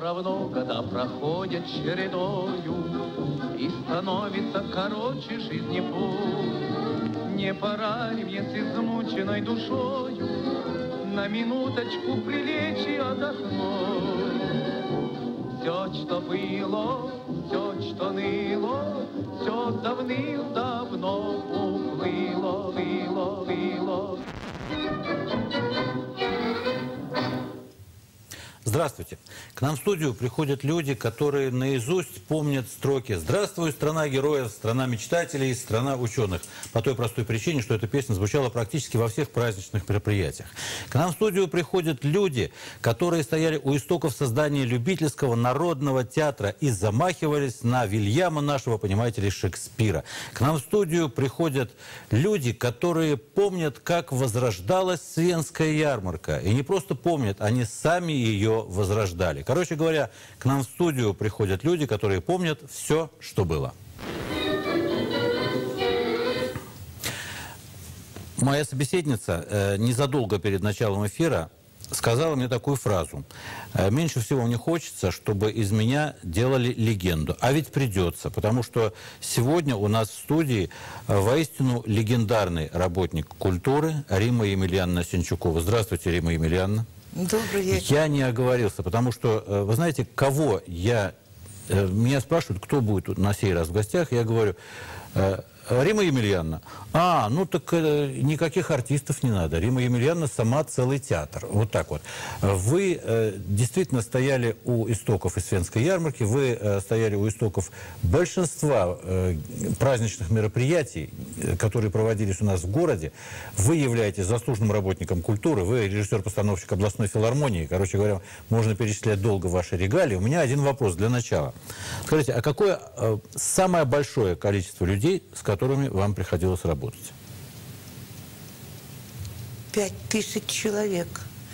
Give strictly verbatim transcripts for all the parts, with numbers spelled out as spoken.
равно года проходят чередою, и становится короче жизни путь. Не пора ли мне с измученной душою на минуточку прилечь и отдохнуть? Все, что было, все, что ныло, все давным-давно уплыло, лыло, лыло. Здравствуйте. К нам в студию приходят люди, которые наизусть помнят строки «Здравствуй, страна героев, страна мечтателей, страна ученых». По той простой причине, что эта песня звучала практически во всех праздничных мероприятиях. К нам в студию приходят люди, которые стояли у истоков создания любительского народного театра и замахивались на Вильяма нашего, понимаете ли, Шекспира. К нам в студию приходят люди, которые помнят, как возрождалась Свенская ярмарка. И не просто помнят, они сами ее возрождали. Короче говоря, к нам в студию приходят люди, которые помнят все, что было. Моя собеседница э, незадолго перед началом эфира сказала мне такую фразу. «Меньше всего мне хочется, чтобы из меня делали легенду». А ведь придется, потому что сегодня у нас в студии воистину легендарный работник культуры Римма Емельяновна Сенчукова. Здравствуйте, Римма Емельяновна. Добрый вечер. Я не оговорился, потому что, вы знаете, кого я... Меня спрашивают, кто будет на сей раз в гостях, я говорю... Римма Емельяновна. А, ну так э, никаких артистов не надо. Римма Емельяновна сама целый театр. Вот так вот. Вы э, действительно стояли у истоков Свенской ярмарки, вы э, стояли у истоков большинства э, праздничных мероприятий, э, которые проводились у нас в городе. Вы являетесь заслуженным работником культуры, вы режиссер-постановщик областной филармонии. Короче говоря, можно перечислять долго ваши регалии. У меня один вопрос для начала. Скажите, а какое э, самое большое количество людей, с которыми вам приходилось работать? Пять тысяч человек.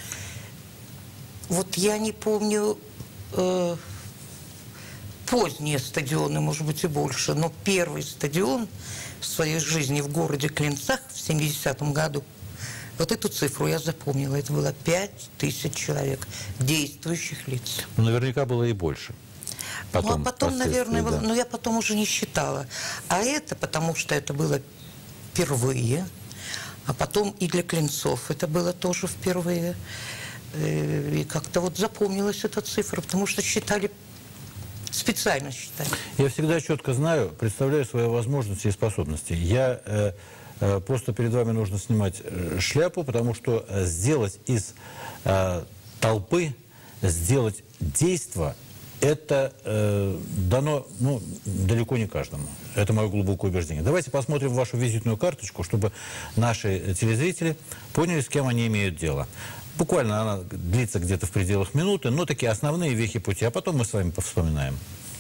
Вот я не помню э, поздние стадионы, может быть, и больше, но первый стадион в своей жизни в городе Клинцах в семидесятом году, вот эту цифру я запомнила. Это было пять тысяч человек, действующих лиц. Ну, наверняка было и больше. Потом, ну, а потом, наверное, да. но я потом уже не считала. А это потому, что это было впервые, а потом и для Клинцов это было тоже впервые. И как-то вот запомнилась эта цифра, потому что считали, специально считали. Я всегда четко знаю, представляю свои возможности и способности. Я э, э, просто перед вами нужно снимать шляпу, потому что сделать из э, толпы, сделать действо, это э, дано ну, далеко не каждому. Это мое глубокое убеждение. Давайте посмотрим вашу визитную карточку, чтобы наши телезрители поняли, с кем они имеют дело. Буквально она длится где-то в пределах минуты, но такие основные вехи пути, а потом мы с вами повспоминаем.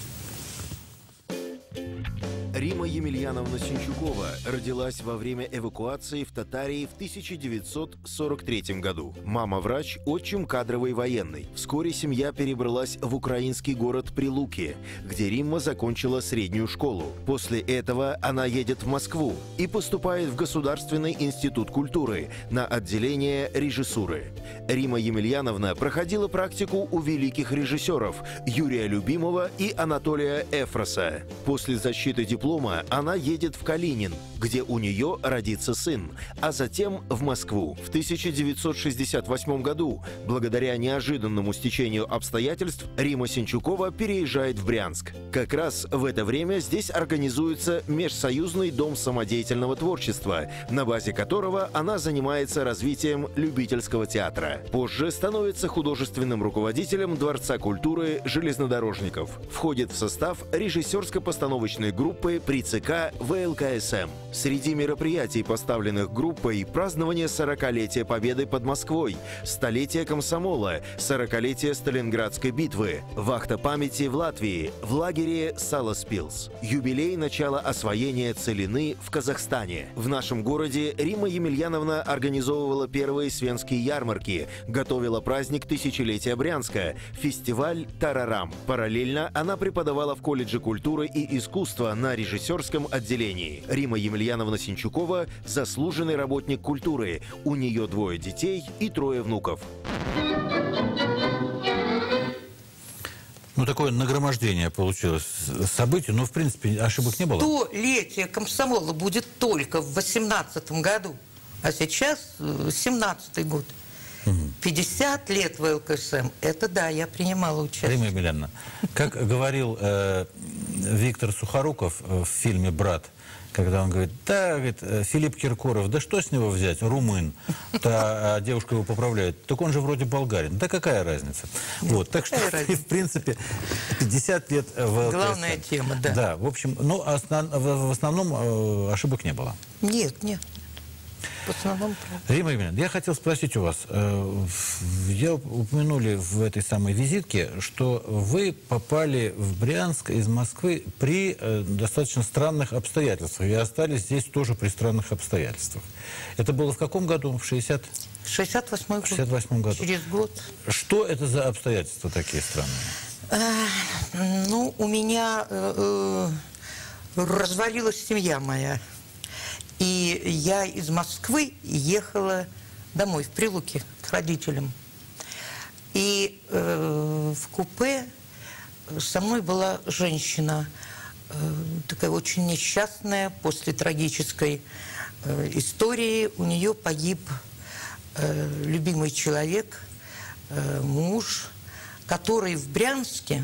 Римма Емельяновна Сенчукова родилась во время эвакуации в Татарии в тысяча девятьсот сорок третьем году. Мама врач, отчим кадровый военный. Вскоре семья перебралась в украинский город Прилуки, где Римма закончила среднюю школу. После этого она едет в Москву и поступает в Государственный институт культуры на отделение режиссуры. Римма Емельяновна проходила практику у великих режиссеров Юрия Любимова и Анатолия Эфроса. После защиты диплома она едет в Калинин, где у нее родится сын, а затем в Москву. В тысяча девятьсот шестьдесят восьмом году, благодаря неожиданному стечению обстоятельств, Римма Сенчукова переезжает в Брянск. Как раз в это время здесь организуется Межсоюзный дом самодеятельного творчества, на базе которого она занимается развитием любительского театра. Позже становится художественным руководителем Дворца культуры железнодорожников. Входит в состав режиссерско-постановочной группы при ЦК вэ эл ка эс эм. Среди мероприятий, поставленных группой, празднование сорокалетия Победы под Москвой, столетие комсомола, сорокалетие Сталинградской битвы, вахта памяти в Латвии, в лагере Саласпилс, юбилей начала освоения целины в Казахстане. В нашем городе Римма Емельяновна организовывала первые свенские ярмарки, готовила праздник тысячелетия Брянска, фестиваль «Тарарам». Параллельно она преподавала в колледже культуры и искусства на режиссерском отделении. Римма Емельяновна Сенчукова – заслуженный работник культуры. У нее двое детей и трое внуков. Ну, такое нагромождение получилось событий, но, в принципе, ошибок не было. Столетие комсомола будет только в восемнадцатом году, а сейчас семнадцатый год. пятьдесят лет в эл ка эс эм. Это да, я принимала участие. Римма Емельяновна, как говорил э, Виктор Сухоруков в фильме «Брат», когда он говорит, да, говорит, Филипп Киркоров, да что с него взять, румын, та, а девушка его поправляет, так он же вроде болгарин, да какая разница? Нет, вот, так что, в принципе, пятьдесят лет в эл ка эс эм. Главная тема, да. Да, в общем, ну, основ, в основном ошибок не было. Нет, нет. В основном, Римма Емельяновна, я хотел спросить у вас, я упомянули в этой самой визитке, что вы попали в Брянск из Москвы при достаточно странных обстоятельствах и остались здесь тоже при странных обстоятельствах. Это было в каком году? В шестьдесят шестьдесят восьмом году. Через год. Что это за обстоятельства такие странные? А, ну, у меня э, э, развалилась семья моя. И я из Москвы ехала домой, в Прилуки, к родителям. И э, в купе со мной была женщина, э, такая очень несчастная, после трагической э, истории. У нее погиб э, любимый человек, э, муж, который в Брянске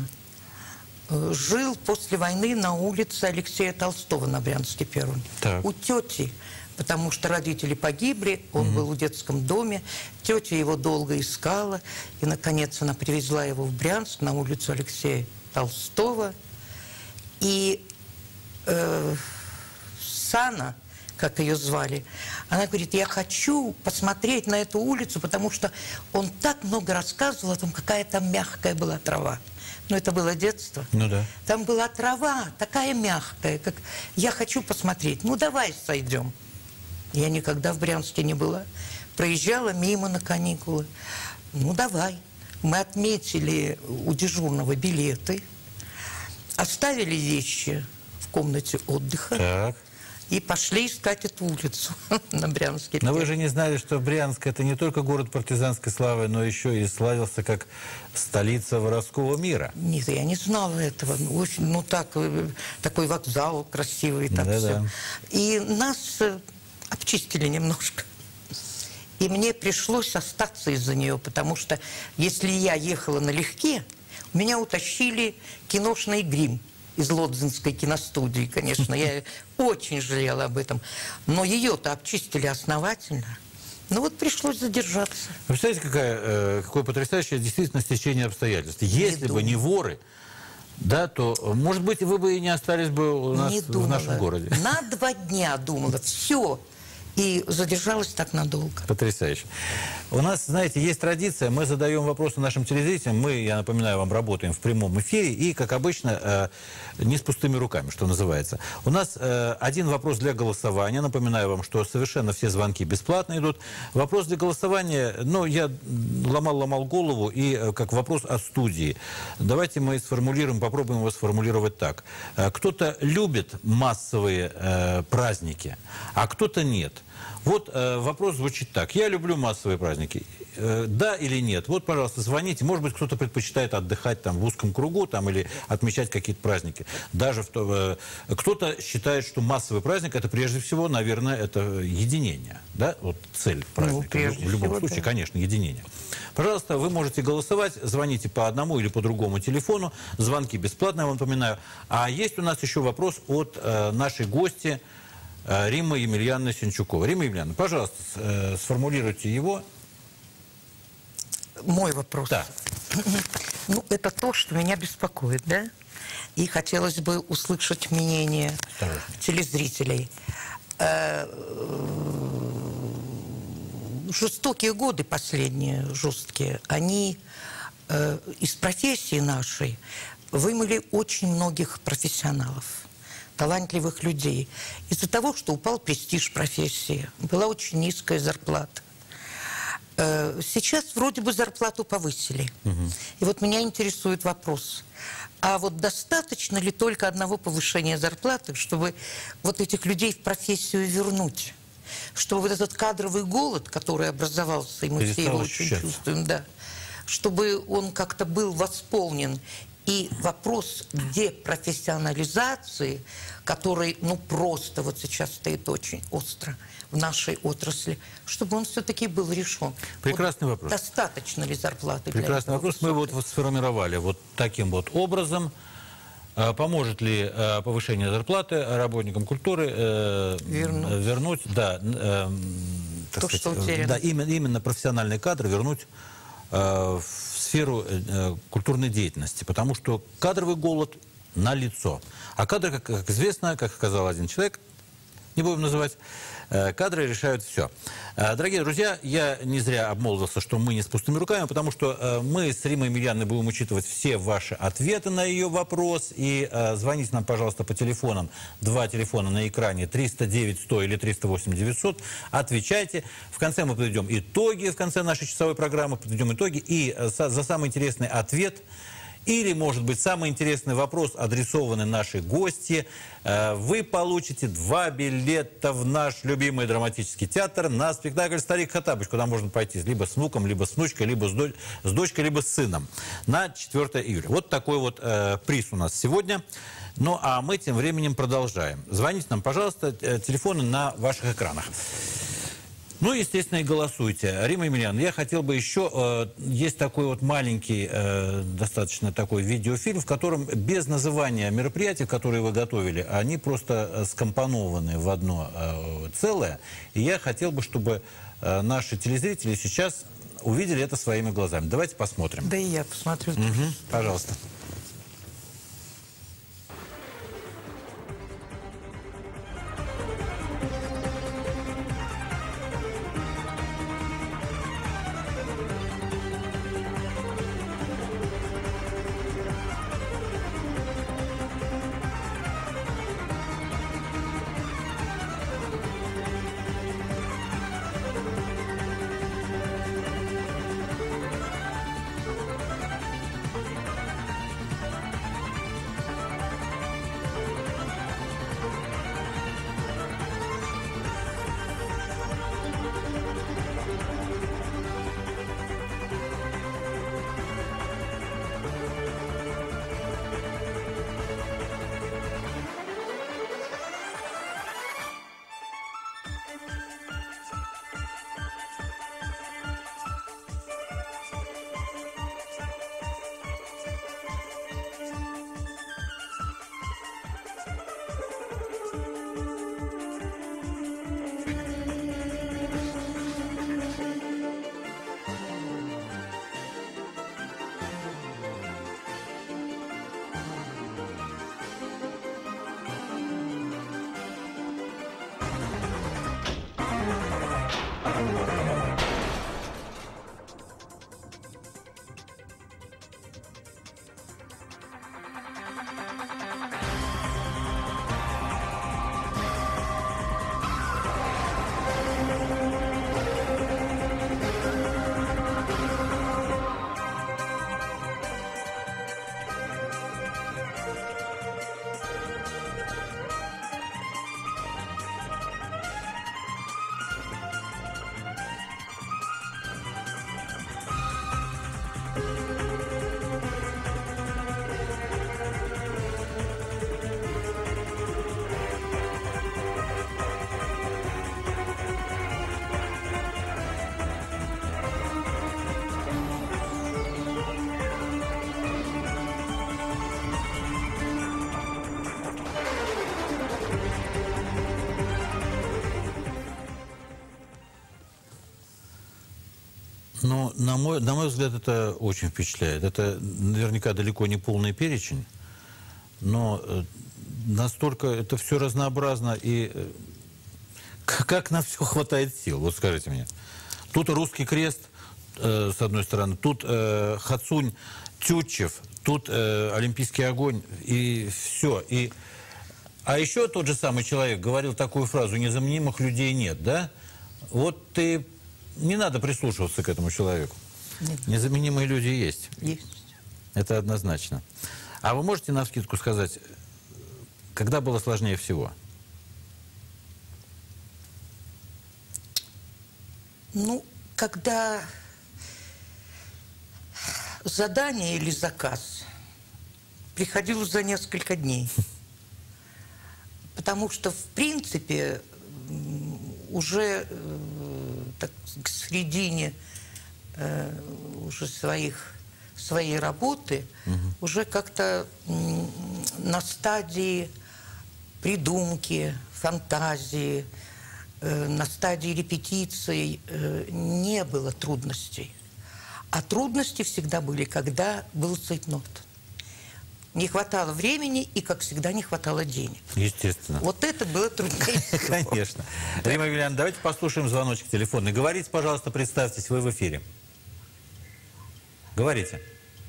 жил после войны на улице Алексея Толстого на Брянске первом. Так. У тети, потому что родители погибли, он угу. был в детском доме, тетя его долго искала, и, наконец, она привезла его в Брянск на улицу Алексея Толстого. И э, Сана, как ее звали, она говорит, я хочу посмотреть на эту улицу, потому что он так много рассказывал о том, какая там мягкая была трава. Но это было детство. Ну да. Там была трава такая мягкая, как я хочу посмотреть. Ну давай сойдем. Я никогда в Брянске не была. Проезжала мимо на каникулы. Ну давай. Мы отметили у дежурного билеты, оставили вещи в комнате отдыха. Так. И пошли искать эту улицу на Брянске. Но вы же не знали, что Брянск – это не только город партизанской славы, но еще и славился как столица воровского мира. Нет, я не знала этого. Ну, очень, ну так, такой вокзал красивый, так да, все. Да. И нас обчистили немножко. И мне пришлось остаться из-за нее, потому что если я ехала налегке, меня утащили киношный грим из Лодзинской киностудии, конечно. Я очень жалела об этом. Но ее-то обчистили основательно. Ну вот пришлось задержаться. Вы представляете, какая, э, какое потрясающее действительно стечение обстоятельств. Если бы не воры, да, то, может быть, вы бы и не остались бы у нас не в думала. нашем городе. На два дня думала. Все. И задержалась так надолго. Потрясающе. У нас, знаете, есть традиция, мы задаем вопросы нашим телезрителям, мы, я напоминаю вам, работаем в прямом эфире и, как обычно, э, не с пустыми руками, что называется. У нас э, один вопрос для голосования, напоминаю вам, что совершенно все звонки бесплатно идут. Вопрос для голосования, ну, я ломал-ломал голову, и э, как вопрос от студии. Давайте мы сформулируем, попробуем его сформулировать так. Э, кто-то любит массовые э, праздники, а кто-то нет. Вот э, вопрос звучит так. Я люблю массовые праздники. Э, да или нет? Вот, пожалуйста, звоните. Может быть, кто-то предпочитает отдыхать там в узком кругу там, или отмечать какие-то праздники. Даже в то, э, кто-то считает, что массовый праздник – это прежде всего, наверное, это единение. Да? Вот цель праздника. Ну, в любом всего, случае, да. Конечно, единение. Пожалуйста, вы можете голосовать. Звоните по одному или по другому телефону. Звонки бесплатные, я вам напоминаю. А есть у нас еще вопрос от э, нашей гости Римма Емельяновна Сенчукова. Римма Емельяновна, пожалуйста, сформулируйте его. Мой вопрос. Да. Ну, это то, что меня беспокоит, да? И хотелось бы услышать мнение Осторожно. телезрителей. Жестокие годы последние, жесткие, они из профессии нашей вымыли очень многих профессионалов, талантливых людей. Из-за того, что упал престиж профессии, была очень низкая зарплата. Сейчас вроде бы зарплату повысили. Угу. И вот меня интересует вопрос. А вот достаточно ли только одного повышения зарплаты, чтобы вот этих людей в профессию вернуть? Чтобы вот этот кадровый голод, который образовался, и мы все его очень чувствуем, да, чтобы он как-то был восполнен. И вопрос депрофессионализации, который, ну, просто вот сейчас стоит очень остро в нашей отрасли, чтобы он все-таки был решен. Прекрасный вот вопрос. Достаточно ли зарплаты? Прекрасный вопрос. Мы вот, вот сформировали вот таким вот образом. Поможет ли повышение зарплаты работникам культуры вернуть, вернуть да, так то, сказать, что утеряно. Да, именно, именно профессиональные кадры вернуть в сферу культурной деятельности, потому что кадровый голод налицо. А кадры, как, как известно, как сказал один человек, не будем называть, кадры решают все. Дорогие друзья, я не зря обмолвился, что мы не с пустыми руками, потому что мы с Римой Емельяновной будем учитывать все ваши ответы на ее вопрос. И звоните нам, пожалуйста, по телефонам. Два телефона на экране, триста девять сто или триста восемь девятьсот. Отвечайте. В конце мы подведем итоги, в конце нашей часовой программы подведем итоги. И за самый интересный ответ... Или, может быть, самый интересный вопрос, адресованный нашей гости, вы получите два билета в наш любимый драматический театр на спектакль «Старик Хоттабыч», куда можно пойти либо с внуком, либо с внучкой, либо с, дочь, с дочкой, либо с сыном на четвёртое июля. Вот такой вот э, приз у нас сегодня. Ну, а мы тем временем продолжаем. Звоните нам, пожалуйста, телефоны на ваших экранах. Ну, естественно, и голосуйте. Рима Емельяновна, я хотел бы еще... Э, есть такой вот маленький, э, достаточно такой видеофильм, в котором без называния мероприятий, которые вы готовили, они просто скомпонованы в одно э, целое. И я хотел бы, чтобы э, наши телезрители сейчас увидели это своими глазами. Давайте посмотрим. Да и я посмотрю. Угу, пожалуйста. Ну, на мой, на мой взгляд, это очень впечатляет. Это наверняка далеко не полный перечень, но настолько это все разнообразно, и как на все хватает сил, вот скажите мне. Тут русский крест, э, с одной стороны, тут э, Хацунь Тютчев, тут э, Олимпийский огонь, и все. И... А еще тот же самый человек говорил такую фразу: «Незаменимых людей нет», да? Вот ты... Не надо прислушиваться к этому человеку. Нет. Незаменимые люди есть. Есть. Это однозначно. А вы можете навскидку сказать, когда было сложнее всего? Ну, когда задание или заказ приходилось за несколько дней. Потому что, в принципе, уже так, к середине э, уже своих, своей работы угу. уже как-то на стадии придумки, фантазии, э, на стадии репетиций э, не было трудностей. А трудности всегда были, когда был цейтнот. Не хватало времени и, как всегда, не хватало денег. Естественно. Вот это было труднее. Конечно. Римма Емельяновна, давайте послушаем звоночек телефонный. Говорите, пожалуйста, представьтесь, вы в эфире. Говорите.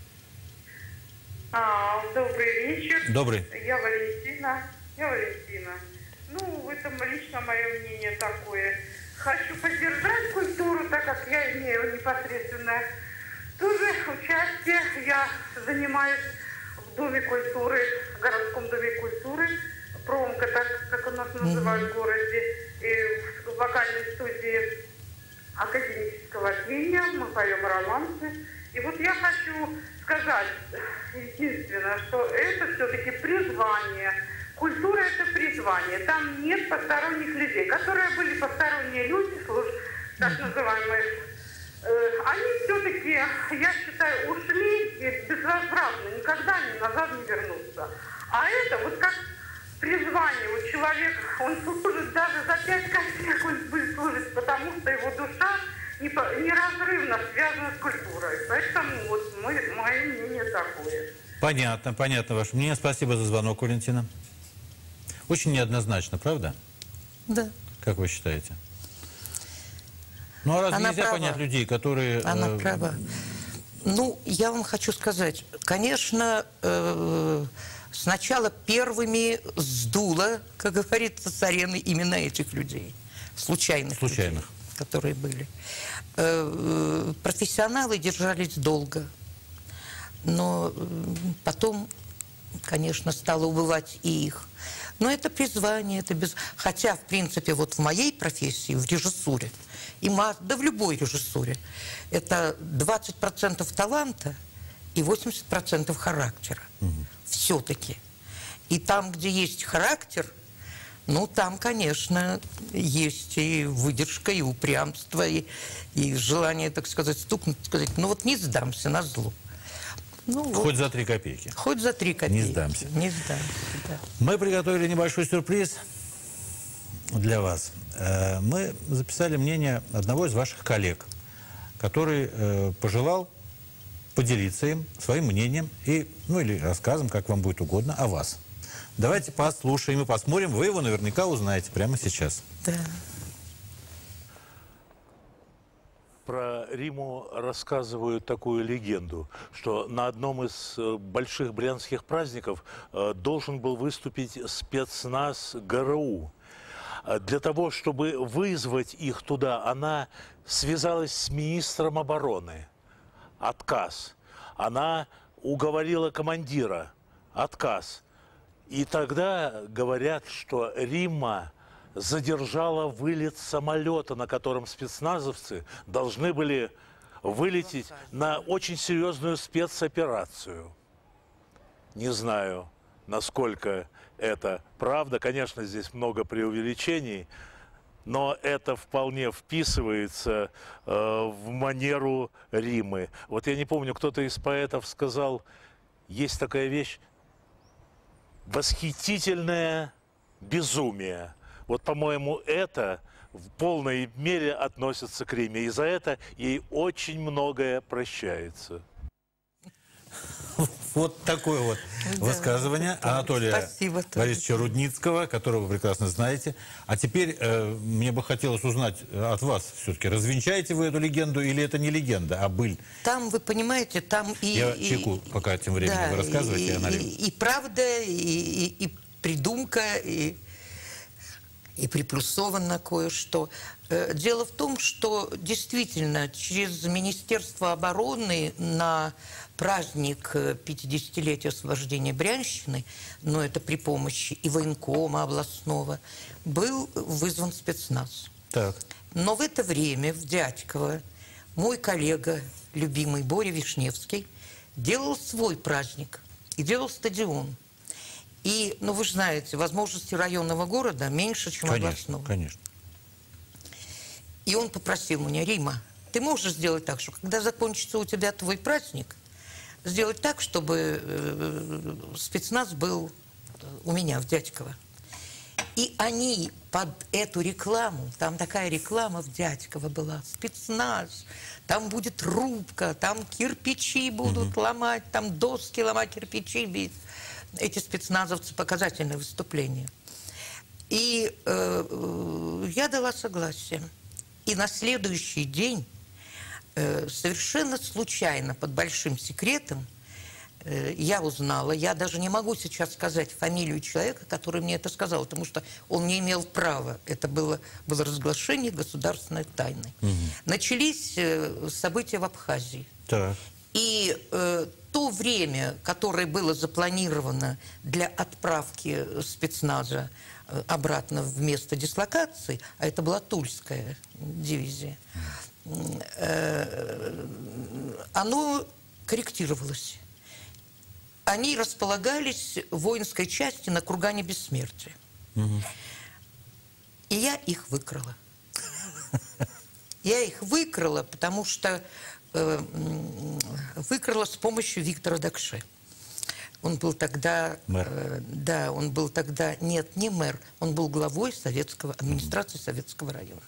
А, добрый вечер. Добрый. Я Валентина. Я Валентина. Ну, это лично мое мнение такое. Хочу поддержать культуру, так как я имею непосредственное тоже участие. Я занимаюсь в Доме культуры, в городском Доме культуры, промка, так как у нас называют в городе, и в вокальной студии академического пения. Мы поем романсы. И вот я хочу сказать единственное, что это все-таки призвание. Культура – это призвание. Там нет посторонних людей. Которые были посторонние люди, так называемые, э, они все-таки, я считаю, ушли безвозвратно, никогда они назад не вернутся. А это вот как призвание. Вот человек, он служит даже за пять копеек, он будет служить, потому что его душа неразрывно связана с культурой. Поэтому вот мое, мое мнение такое. Понятно, понятно ваше мнение. Спасибо за звонок, Валентина. Очень неоднозначно, правда? Да. Как вы считаете? Ну, а разве Она нельзя права. понять людей, которые... Она э... права. Ну, я вам хочу сказать, конечно, э, сначала первыми сдуло, как говорится, с арены именно этих людей. Случайных. Случайных. Людей, которые были. Э, профессионалы держались долго. Но потом, конечно, стало убывать и их. Но это призвание, это без... Хотя, в принципе, вот в моей профессии, в режиссуре, и ма... да в любой режиссуре, это двадцать процентов таланта и восемьдесят процентов характера. Угу. Все-таки. И там, где есть характер, ну, там, конечно, есть и выдержка, и упрямство, и, и желание, так сказать, стукнуть, сказать, ну вот не сдамся на зло. Ну, Хоть вот. за три копейки. Хоть за три копейки. Не сдамся. Не сдамся, да. Мы приготовили небольшой сюрприз для вас. Мы записали мнение одного из ваших коллег, который пожелал поделиться им своим мнением, и, ну или рассказом, как вам будет угодно, о вас. Давайте послушаем и посмотрим. Вы его наверняка узнаете прямо сейчас. Да. Про Римму рассказывают такую легенду, что на одном из больших брянских праздников должен был выступить спецназ ГРУ. Для того, чтобы вызвать их туда, она связалась с министром обороны. Отказ. Она уговорила командира. Отказ. И тогда говорят, что Римма задержала вылет самолета, на котором спецназовцы должны были вылететь на очень серьезную спецоперацию. Не знаю, насколько это правда. Конечно, здесь много преувеличений, но это вполне вписывается э, в манеру Риммы. Вот я не помню, кто-то из поэтов сказал, есть такая вещь – восхитительное безумие. Вот, по-моему, это в полной мере относится к Римме. И за это ей очень многое прощается. Вот такое вот да, высказывание да, Анатолия спасибо, Борисовича Рудницкого, которого вы прекрасно знаете. А теперь э, мне бы хотелось узнать от вас все-таки, развенчаете вы эту легенду или это не легенда, а быль? Там, вы понимаете, там и... Я и, чеку, пока тем временем да, вы рассказываете, и, я налью. И, и правда, и, и, и придумка, и, и приплюсовано кое-что. Дело в том, что действительно через Министерство обороны на праздник пятидесятилетия освобождения Брянщины, но это при помощи и военкома областного, был вызван спецназ. Так. Но в это время в Дядьково мой коллега, любимый Боря Вишневский, делал свой праздник. и делал стадион. И, ну, вы же знаете, возможности районного города меньше, чем областного. Конечно. И он попросил меня: Рима, ты можешь сделать так, что когда закончится у тебя твой праздник, сделать так, чтобы э, спецназ был у меня в Дядьково. И они под эту рекламу, там такая реклама в Дядьково была, спецназ, там будет рубка, там кирпичи будут mm-hmm. ломать, там доски ломать, кирпичи бить. Эти спецназовцы — показательное выступление. И э, я дала согласие. И на следующий день, э, совершенно случайно, под большим секретом, э, я узнала, я даже не могу сейчас сказать фамилию человека, который мне это сказал, потому что он не имел права. Это было, было разглашение государственной тайны. Угу. Начались э, события в Абхазии. Так. И э, то время, которое было запланировано для отправки спецназа э, обратно в место дислокации, а это была Тульская дивизия, э, оно корректировалось. Они располагались в воинской части на кургане Бессмертия. Угу. И я их выкрала. Я их выкрала, потому что выкрала с помощью Виктора Дакше. Он был тогда... Мэр. Э, да, он был тогда... Нет, не мэр. Он был главой советского, администрации Советского района.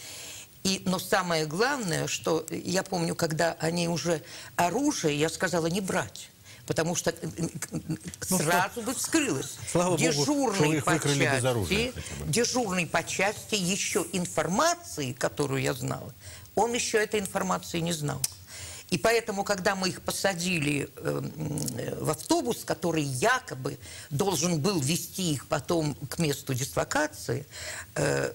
И, но самое главное, что я помню, когда они уже оружие, я сказала не брать. Потому что ну, сразу что? бы вскрылось. Слава дежурный, Богу, по без оружия, части, дежурный по части еще информации, которую я знала, он еще этой информации не знал. И поэтому, когда мы их посадили э, в автобус, который якобы должен был вести их потом к месту дислокации, э,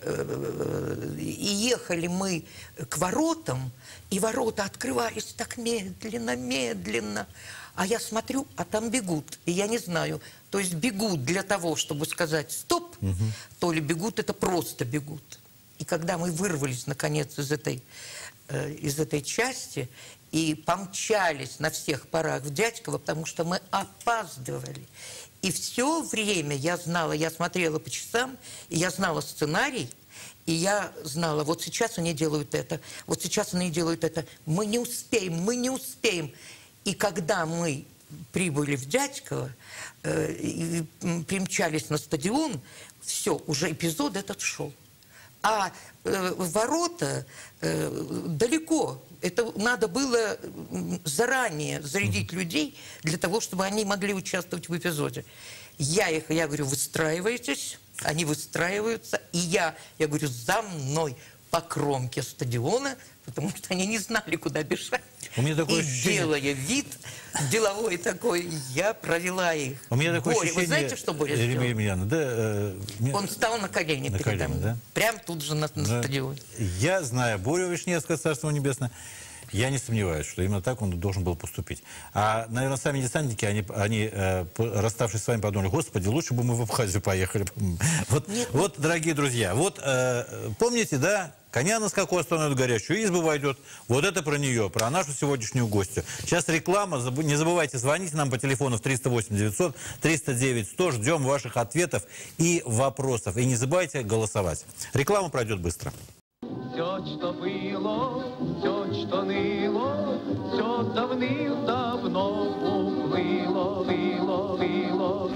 э, и ехали мы к воротам, и ворота открывались так медленно, медленно. А я смотрю, а там бегут. И я не знаю, то есть бегут для того, чтобы сказать «стоп», угу. то ли бегут, это просто бегут. И когда мы вырвались, наконец, из этой, э, из этой части и помчались на всех парах в Дядьково, потому что мы опаздывали. И все время я знала, я смотрела по часам, и я знала сценарий, и я знала, вот сейчас они делают это, вот сейчас они делают это, мы не успеем, мы не успеем. И когда мы прибыли в Дядьково, э, и примчались на стадион, все, уже эпизод этот шел. А э, ворота э, далеко. Это надо было заранее зарядить людей для того, чтобы они могли участвовать в эпизоде. Я их, я говорю, выстраивайтесь, они выстраиваются, и я, я говорю, за мной по кромке стадиона, потому что они не знали, куда бежать. У меня такое и ощущение... делая вид деловой такой, я провела их. У меня такое Боря, ощущение... Вы знаете, что Боря сделал? Емельяновна, да, э, мне... Он встал на колени на передо колени, мной. Да? Прям тут же на, на да. стадионе. Я знаю Борю Вишневского, Царство Небесное. Я не сомневаюсь, что именно так он должен был поступить. А, наверное, сами десантники, они, они э, расставшись с вами, подумали: господи, лучше бы мы в Абхазию поехали. Вот, вот, дорогие друзья, вот э, помните, да, коня на скаку остановят горячую, избу войдет. Вот это про нее, про нашу сегодняшнюю гостью. Сейчас реклама. Не забывайте звонить нам по телефону в триста восемь девятьсот триста девять сто. Ждем ваших ответов и вопросов. И не забывайте голосовать. Реклама пройдет быстро. Все, что было, все, что ныло, все давным-давно уплыло, лыло, лыло.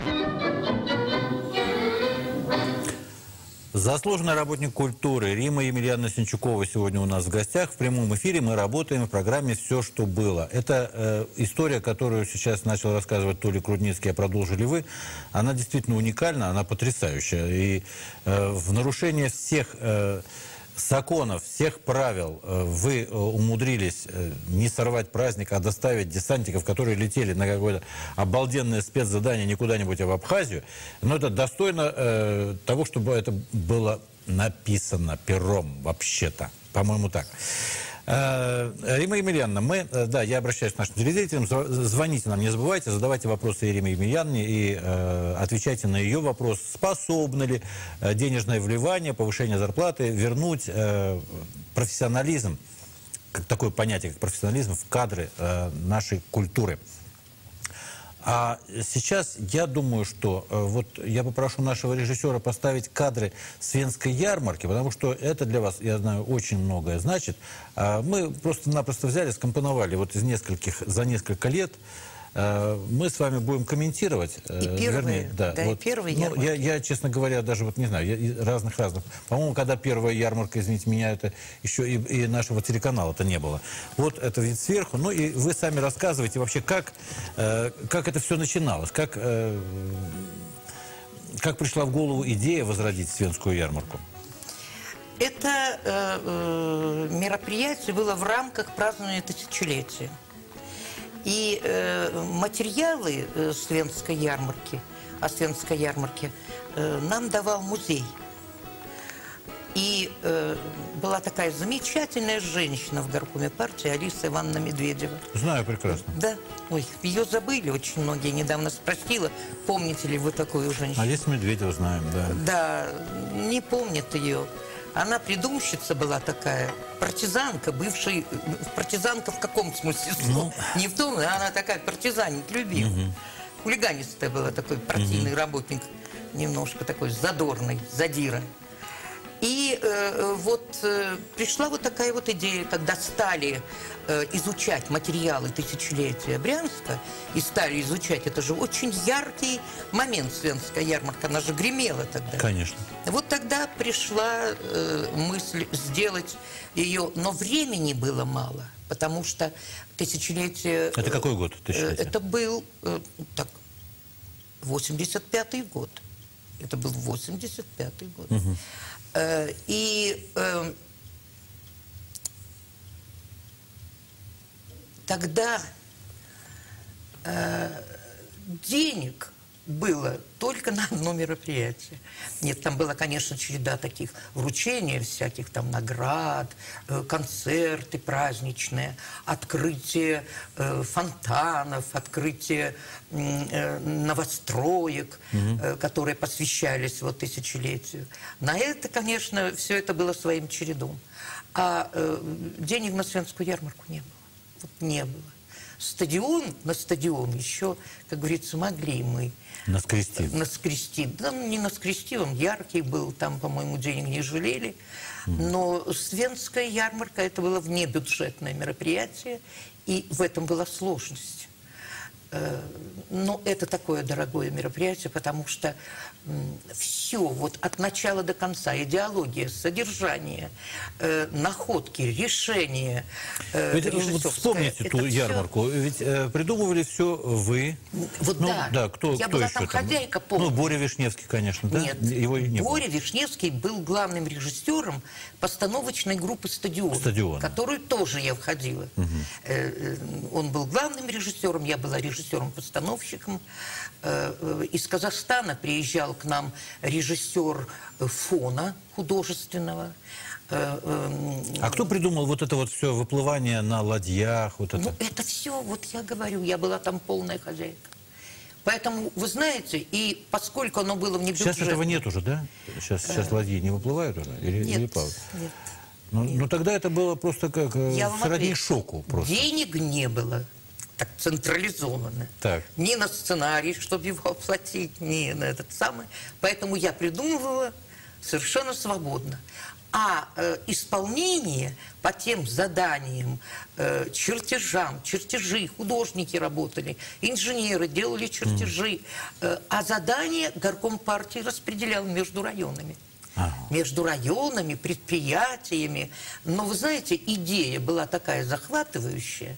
Заслуженный работник культуры Рима Емельяновна Синчукова сегодня у нас в гостях. В прямом эфире мы работаем в программе «Все, что было». Это э, история, которую сейчас начал рассказывать Толя Крудницкий, а продолжили вы. Она действительно уникальна, она потрясающая. И э, в нарушение всех... Э, законов, всех правил вы умудрились не сорвать праздник, а доставить десантников, которые летели на какое-то обалденное спецзадание не куда-нибудь, а в Абхазию. Но это достойно э, того, чтобы это было написано пером вообще-то. По-моему, так. Рима Емельяновна, мы, да, я обращаюсь к нашим телезрителям, звоните нам, не забывайте, задавайте вопросы Риме Емельяновне и э, отвечайте на ее вопрос, способны ли денежное вливание, повышение зарплаты вернуть э, профессионализм, как такое понятие, как профессионализм в кадры э, нашей культуры. А сейчас я думаю, что э, вот я попрошу нашего режиссера поставить кадры с Венской ярмарки, потому что это для вас, я знаю, очень многое значит. А мы просто-напросто взяли, скомпоновали вот из нескольких, за несколько лет. Э, мы с вами будем комментировать. Э, И первые, вернее, да, да, вот, и первые ну, ярмарки. я, я, честно говоря, даже вот не знаю, разных-разных. По-моему, когда первая ярмарка, извините меня, это еще и, и нашего телеканала-то не было. Вот это вид сверху. Ну и вы сами рассказываете вообще, как, э, как это все начиналось, как, э, как пришла в голову идея возродить Венскую ярмарку. Это э, э, мероприятие было в рамках празднования тысячелетия. И э, материалы э, с Венской ярмарки, о Венской ярмарке э, нам давал музей. И э, была такая замечательная женщина в горкоме партии, Алиса Ивановна Медведева. Знаю прекрасно. Да. Ой, ее забыли очень многие. Недавно спросила, помните ли вы такую женщину? Алису Медведеву знаем, да. Да, не помнят ее. Она придумщица была такая, партизанка, бывшая, партизанка в каком смысле слова? Ну. Не в том, она такая партизанник, любил. Угу. Хулиганистая была, такой партийный угу. работник, немножко такой задорный, задира. И э, вот э, пришла вот такая вот идея, когда стали э, изучать материалы тысячелетия Брянска, и стали изучать, это же очень яркий момент, Венская ярмарка, она же гремела тогда. Конечно. Вот тогда пришла э, мысль сделать ее, но времени было мало, потому что тысячелетие... Это какой год тысячелетие? Э, это был, э, так, восемьдесят пятый год. Это был восемьдесят пятый год. Угу. И э, тогда э, денег было только на одно мероприятие. Нет, там была, конечно, череда таких вручений, всяких там наград, э, концерты праздничные, открытие э, фонтанов, открытие э, новостроек, mm-hmm. э, которые посвящались вот тысячелетию. На это, конечно, все это было своим чередом. А э, денег на Венскую ярмарку не было. Вот не было. Стадион, на стадион еще, как говорится, могли мы наскрести. Наскрести. Да, не наскрести, он яркий был, там, по-моему, денег не жалели. Mm. Но Венская ярмарка, это было внебюджетное мероприятие, и в этом была сложность. Но это такое дорогое мероприятие, потому что все, вот от начала до конца, идеология, содержание, э, находки, решения. Э, Ведь, вот вспомните ту ярмарку, все... ведь э, придумывали все вы. Вот ну, да. да, кто, Я кто была еще там хозяйка, там? помню. Ну, Боря Вишневский, конечно, да? Нет, Его не Боря было. Вишневский был главным режиссером постановочной группы «Стадион», Стадион. в которую тоже я входила. Угу. Э, он был главным режиссером, я была режиссером-постановщиком. Э, из Казахстана приезжал к нам режиссер фона художественного. А кто придумал вот это вот все выплывание на ладьях? Вот это? Ну, это все, вот я говорю, я была там полная хозяйка. Поэтому, вы знаете, и поскольку оно было в небюджетном... Сейчас этого нет уже, да? Сейчас, сейчас ладьи не выплывают уже? Или, нет, или плавают? Нет. Ну, ну, тогда это было просто как сродни шоку. Просто. Денег не было. Так централизованно. Так. Ни на сценарий, чтобы его оплатить, ни на этот самый. Поэтому я придумывала совершенно свободно. А э, исполнение по тем заданиям, э, чертежам, чертежи, художники работали, инженеры делали чертежи, э, а задания горком партии распределял между районами. Ага. Между районами, предприятиями. Но, вы знаете, идея была такая захватывающая.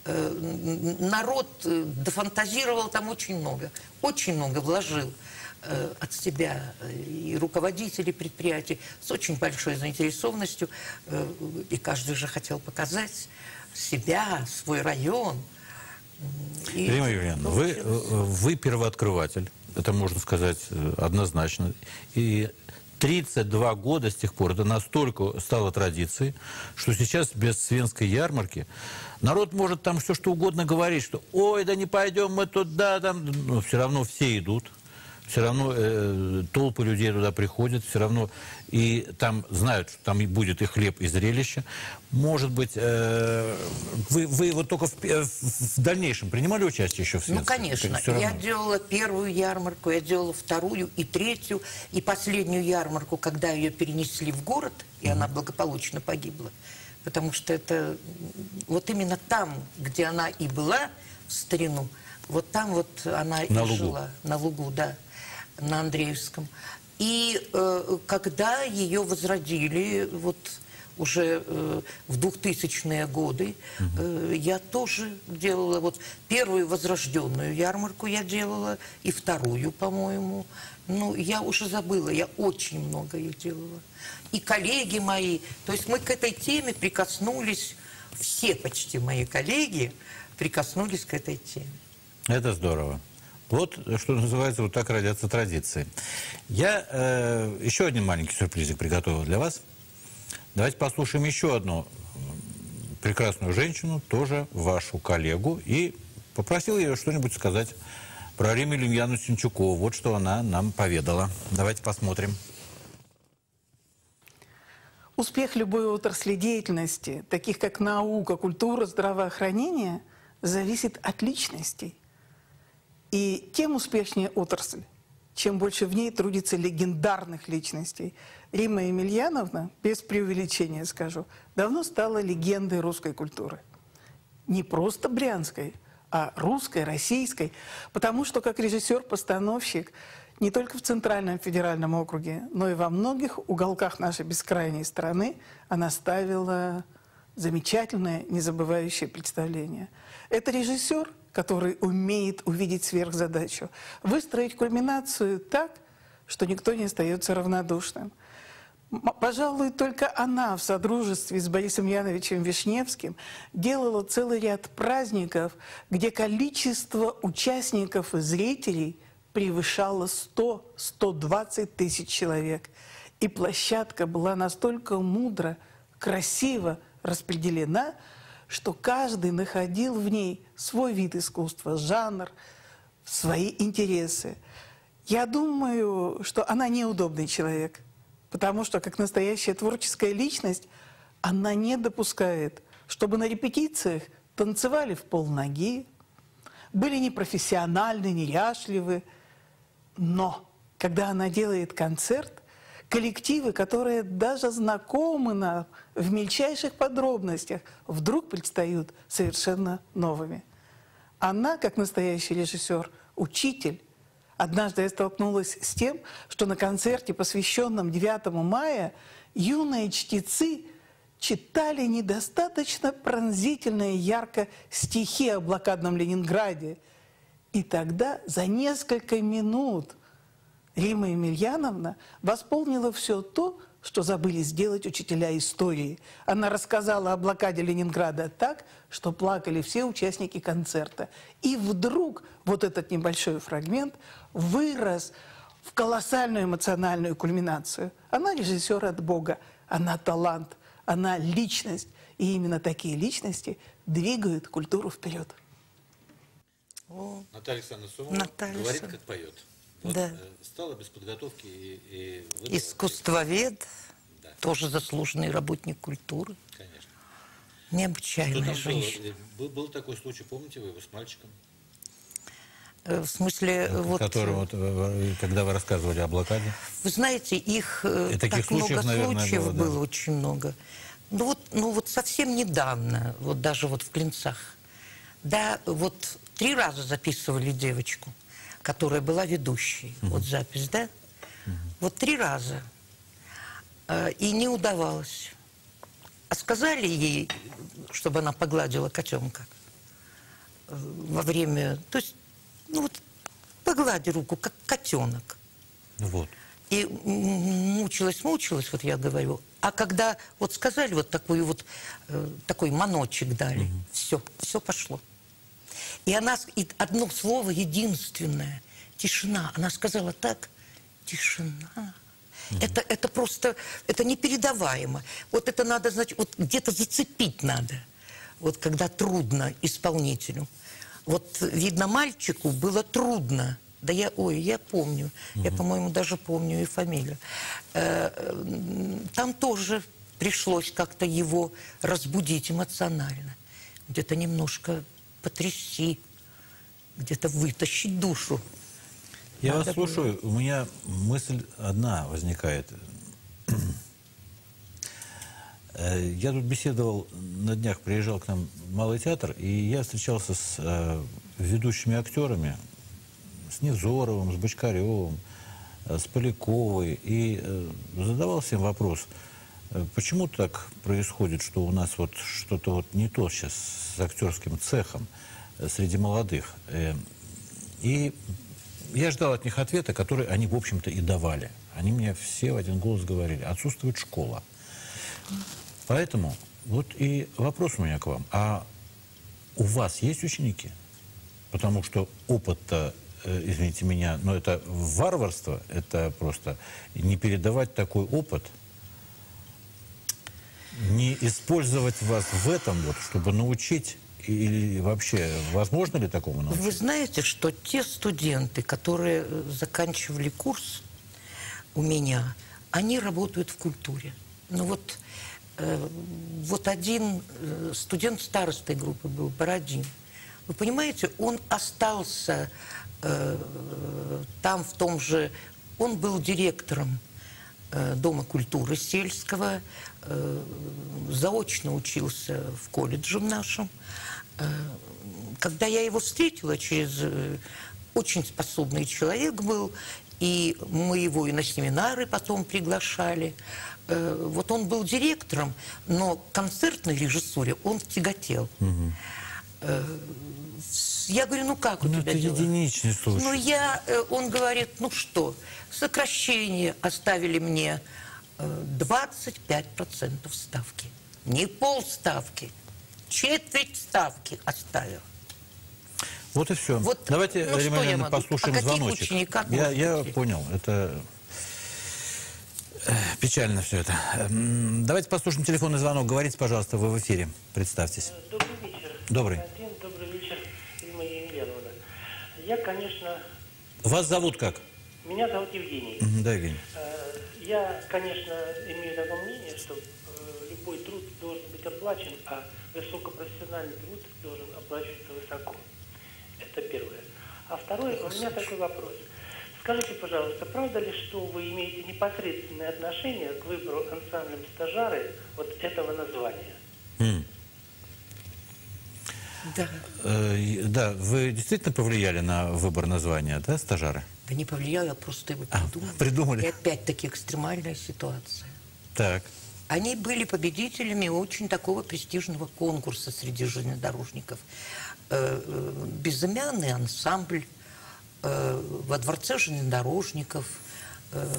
Народ дофантазировал там очень много. Очень много вложил от себя и руководители предприятий с очень большой заинтересованностью. И каждый же хотел показать себя, свой район. И Римма Юрьевна, вы, вы первооткрыватель. Это можно сказать однозначно. И тридцать два года с тех пор это настолько стало традицией, что сейчас без Венской ярмарки народ может там все что угодно говорить, что ой, да не пойдем мы туда, там, но все равно все идут. все равно э, толпы людей туда приходят, все равно и там знают, что там будет и хлеб, и зрелище. Может быть, э, вы, вы вот только в, в дальнейшем принимали участие еще в Свенском? Ну, конечно. Я делала первую ярмарку, я делала вторую и третью, и последнюю ярмарку, когда ее перенесли в город, и mm-hmm. она благополучно погибла. Потому что это вот именно там, где она и была в старину, вот там вот она на и лугу. жила. На лугу, да, на Андреевском. И э, когда ее возродили, вот уже э, в двухтысячные годы, э, я тоже делала, вот первую возрожденную ярмарку я делала, и вторую, по-моему. Ну, я уже забыла, я очень много их делала. И коллеги мои, то есть мы к этой теме прикоснулись, все почти мои коллеги прикоснулись к этой теме. Это здорово. Вот, что называется, вот так родятся традиции. Я э, еще один маленький сюрпризик приготовил для вас. Давайте послушаем еще одну прекрасную женщину, тоже вашу коллегу, и попросил ее что-нибудь сказать про Римму Емельяновну Синчукову. Вот что она нам поведала. Давайте посмотрим. Успех любой отрасли деятельности, таких как наука, культура, здравоохранение, зависит от личностей. И тем успешнее отрасль, чем больше в ней трудится легендарных личностей. Римма Емельяновна, без преувеличения скажу, давно стала легендой русской культуры. Не просто брянской, а русской, российской. Потому что как режиссер-постановщик не только в Центральном федеральном округе, но и во многих уголках нашей бескрайней страны она ставила замечательное, незабывающее представление. Это режиссер, который умеет увидеть сверхзадачу, выстроить кульминацию так, что никто не остается равнодушным. Пожалуй, только она в содружестве с Борисом Яновичем Вишневским делала целый ряд праздников, где количество участников и зрителей превышало сто — сто двадцать тысяч человек. И площадка была настолько мудро, красиво распределена, что каждый находил в ней свой вид искусства, жанр, свои интересы. Я думаю, что она неудобный человек, потому что, как настоящая творческая личность, она не допускает, чтобы на репетициях танцевали в полноги, были непрофессиональны, неряшливы. Но когда она делает концерт, коллективы, которые даже знакомы нам в мельчайших подробностях, вдруг предстают совершенно новыми. Она, как настоящий режиссер, учитель. Однажды я столкнулась с тем, что на концерте, посвященном девятому мая, юные чтецы читали недостаточно пронзительно и ярко стихи о блокадном Ленинграде. И тогда за несколько минут Римма Емельяновна восполнила все то, что забыли сделать учителя истории. Она рассказала о блокаде Ленинграда так, что плакали все участники концерта. И вдруг вот этот небольшой фрагмент вырос в колоссальную эмоциональную кульминацию. Она режиссер от Бога, она талант, она личность. И именно такие личности двигают культуру вперед. О, Наталья Александровна Наталья говорит, как поет. Вот, да. Стала без подготовки и... и выдала... Искусствовед, да. Тоже заслуженный работник культуры. Конечно. Необычайная женщина. Был, был такой случай, помните вы его с мальчиком? В смысле, вот... Который, вот, когда вы рассказывали о блокаде? Вы знаете, их и так случаев, много наверное, случаев было, было, да. очень много. Ну вот, ну вот совсем недавно, вот даже вот в Клинцах, да, вот три раза записывали девочку, которая была ведущей, угу. Вот запись, да? Угу. Вот три раза. И не удавалось. А сказали ей, чтобы она погладила котенка во время... То есть, ну вот, поглади руку, как котенок. Вот. И мучилась, мучилась, вот я говорю. А когда вот сказали, вот такой вот, э, такой маночек дали, угу. все, все пошло. И она, и одно слово единственное, тишина. Она сказала так, тишина. Угу. Это, это просто, это непередаваемо. Вот это надо, значит, вот где-то зацепить надо. Вот когда трудно исполнителю. Вот, видно, мальчику было трудно Да я, ой, я помню. Mm-hmm. Я, по-моему, даже помню и фамилию. Там тоже пришлось как-то его разбудить эмоционально. Где-то немножко потрясти, где-то вытащить душу. Я Надо вас слушаю, было. У меня мысль одна возникает. Я тут беседовал, на днях приезжал к нам в Малый театр, и я встречался с э, ведущими актерами, с Невзоровым, с Бочкаревым, э, с Поляковой, и э, задавал всем вопрос, э, почему так происходит, что у нас вот что-то вот не то сейчас с актерским цехом э, среди молодых. Э, и я ждал от них ответа, который они, в общем-то, и давали. Они мне все в один голос говорили, отсутствует школа. Поэтому вот и вопрос у меня к вам. А у вас есть ученики? Потому что опыт-то, э, извините меня, но это варварство, это просто не передавать такой опыт, не использовать вас в этом, вот, чтобы научить, или вообще возможно ли такому научить? Вы знаете, что те студенты, которые заканчивали курс у меня, они работают в культуре. Ну вот... Вот один студент старостой группы был, Бородин. Вы понимаете, он остался э, там в том же... Он был директором э, Дома культуры сельского, э, заочно учился в колледже нашем. Э, когда я его встретила, через... Э, очень способный человек был, и мы его и на семинары потом приглашали. Вот он был директором, но к концертной режиссуре он тяготел. Угу. Я говорю, ну как у ну, тебя это дела? Единичный случай. Ну я, он говорит, ну что, сокращение оставили мне двадцать пять процентов ставки. Не полставки, четверть ставки оставил. Вот и все. Вот, давайте, ну, Рима Ильинична, послушаем а звоночек. Я, я понял, это... Печально все это. Давайте послушаем телефонный звонок. Говорите, пожалуйста, вы в эфире. Представьтесь. Добрый вечер. Добрый. Константин, добрый вечер, Рима Емельяновна. Я, конечно... Вас зовут как? Меня зовут Евгений. Да, Евгений. Я, конечно, имею такое мнение, что любой труд должен быть оплачен, а высокопрофессиональный труд должен оплачиваться высоко. Это первое. А второе, у меня такой вопрос. Скажите, пожалуйста, правда ли, что вы имеете непосредственное отношение к выбору ансамблем стажары вот этого названия? Mm. Да. Э, да, вы действительно повлияли на выбор названия, да, стажары? Да не повлиял, я просто его придумала. А, придумали. И опять-таки экстремальная ситуация. Так. Они были победителями очень такого престижного конкурса среди железнодорожников. Э, э, безымянный ансамбль во Дворце железнодорожников, э,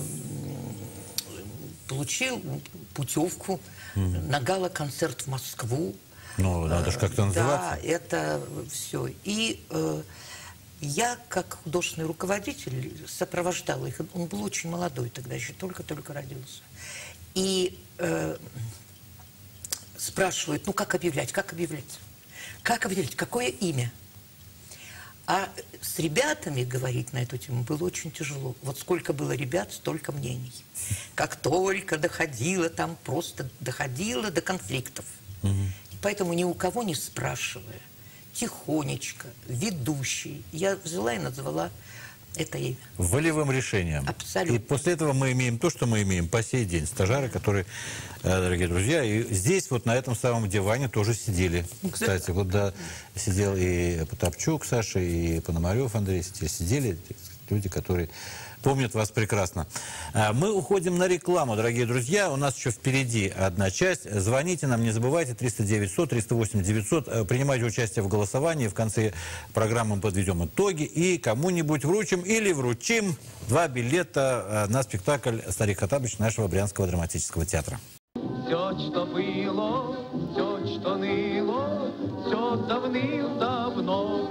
получил путевку mm. на гала-концерт в Москву. Ну, надо же как-то называться. Да, это все. И э, я, как художественный руководитель, сопровождала их. Он был очень молодой тогда, еще только-только родился. И э, спрашивают, ну как объявлять, как объявлять? Как объявлять, какое имя? А с ребятами говорить на эту тему было очень тяжело. Вот сколько было ребят, столько мнений. Как только доходило, там просто доходило до конфликтов. Угу. И поэтому ни у кого не спрашивая, тихонечко, ведущий, я взяла и назвала это имя. Волевым решением. Абсолютно. И после этого мы имеем то, что мы имеем по сей день. Стажары, которые, дорогие друзья, и здесь вот на этом самом диване тоже сидели. Кстати, вот да, сидел и Потапчук Саша, и Пономарев Андрей, сидели люди, которые помнят вас прекрасно. Мы уходим на рекламу, дорогие друзья. У нас еще впереди одна часть. Звоните нам, не забывайте, триста девять сто триста восемь девятьсот. Принимайте участие в голосовании. В конце программы мы подведем итоги и кому-нибудь вручим или вручим два билета на спектакль «Старик Хоттабыч» нашего Брянского драматического театра. Все, что было, все, что ныло, все давным-давно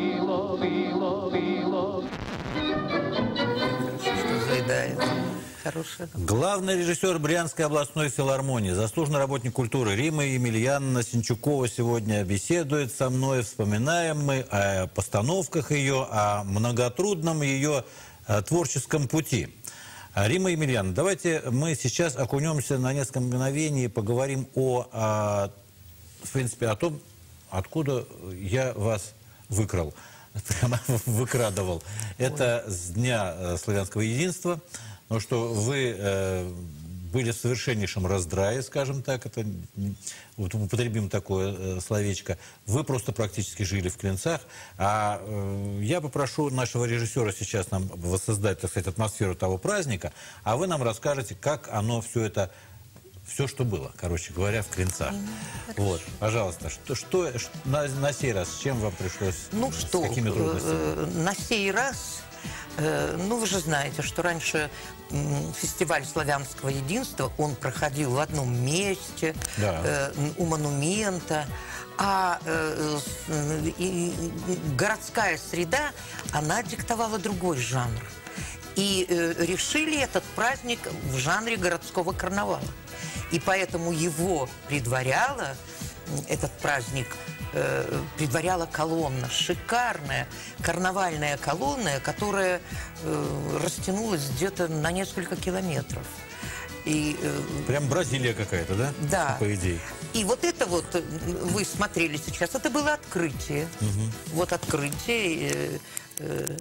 уплыло, лыло, лыло. Что заедает. хорошая. Главный режиссер Брянской областной филармонии, заслуженный работник культуры Римма Емельяновна Синчукова сегодня беседует со мной. Вспоминаем мы о постановках ее, о многотрудном ее творческом пути. Римма Емельяновна, давайте мы сейчас окунемся на несколько мгновений и поговорим о, о, в принципе, о том, откуда я вас выкрал. Прямо выкрадывал. Это с Дня славянского единства. Но что вы э, были в совершеннейшем раздрае, скажем так, это, вот употребим такое э, словечко. Вы просто практически жили в Клинцах. А э, я попрошу нашего режиссера сейчас нам воссоздать, так сказать, атмосферу того праздника, а вы нам расскажете, как оно все это... Все, что было, короче говоря, в Клинцах. Вот, пожалуйста, что, что на, на сей раз, с чем вам пришлось, ну с что, какими трудностями? Э, на сей раз, э, ну вы же знаете, что раньше э, фестиваль славянского единства, он проходил в одном месте, да. э, у монумента, а э, э, и, городская среда, она диктовала другой жанр. И э, решили этот праздник в жанре городского карнавала. И поэтому его предваряла, этот праздник, э, предваряла колонна, шикарная карнавальная колонна, которая э, растянулась где-то на несколько километров. И, э, Прям Бразилия какая-то, да? Да. По идее. И вот это вот, вы смотрели сейчас, это было открытие. Угу. Вот открытие... Э, э,